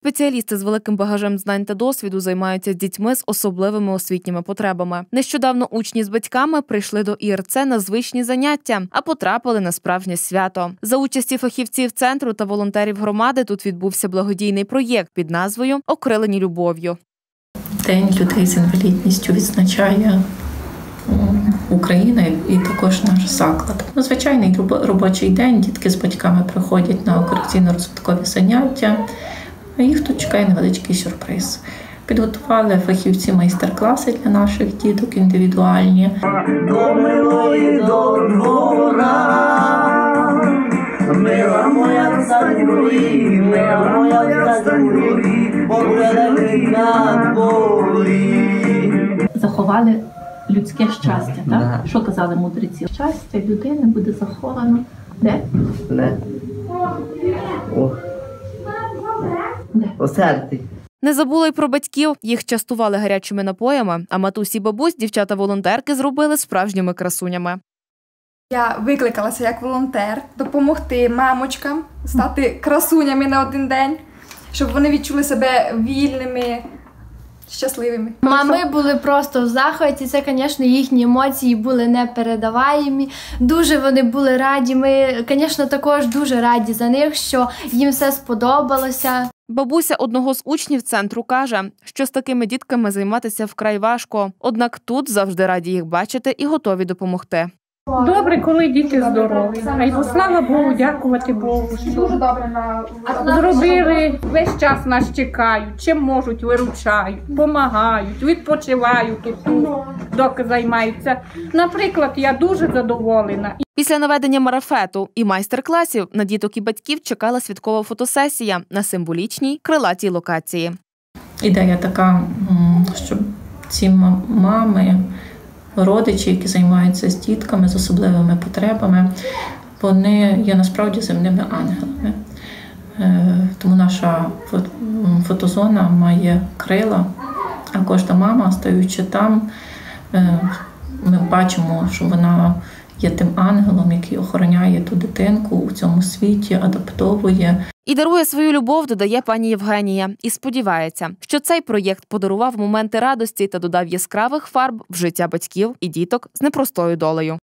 Спеціалісти з великим багажем знань та досвіду займаються з дітьми з особливими освітніми потребами. Нещодавно учні з батьками прийшли до ІРЦ на звичні заняття, а потрапили на справжнє свято. За участі фахівців центру та волонтерів громади тут відбувся благодійний проєкт під назвою «Окрилені любов'ю». День людей з інвалідністю відзначає Україна і також наш заклад. Звичайний робочий день, дітки з батьками приходять на корекційно-розвиткові заняття, а їх тут чекає невеличкий сюрприз. Підготували фахівці майстер-класи для наших діток індивідуальні. До милої до двора, мила моя царюї, мила моя царюї, повелели на полі. Заховали людське щастя, так? Що казали мудреці? Щастя людини буде заховано де? Де? Де? У серці. Не забули й про батьків. Їх частували гарячими напоями, а матусі й бабусь дівчата-волонтерки зробили справжніми красунями. Я викликалася як волонтер допомогти мамочкам стати красунями на один день, щоб вони відчули себе вільними, щасливими. Мами були просто в захваті, це, звісно, їхні емоції були непередаваємі. Дуже вони були раді. Ми, звісно, також дуже раді за них, що їм все сподобалося. Бабуся одного з учнів центру каже, що з такими дітками займатися вкрай важко. Однак тут завжди раді їх бачити і готові допомогти. Добре, коли діти здорові. А слава Богу, дякувати Богу, що зробили, весь час нас чекають, чим можуть, виручають, допомагають, відпочивають тут, доки займаються. Наприклад, я дуже задоволена. Після наведення марафету і майстер-класів на діток і батьків чекала святкова фотосесія на символічній крилатій локації. Ідея така, щоб ці мами, родичі, які займаються з дітками з особливими потребами, вони є насправді земними ангелами. Тому наша фотозона має крила, а кожна мама, стаючи там, ми бачимо, що вона є тим ангелом, який охороняє ту дитинку у цьому світі, адаптовує. І дарує свою любов, додає пані Євгенія. І сподівається, що цей проєкт подарував моменти радості та додав яскравих фарб в життя батьків і діток з непростою долею.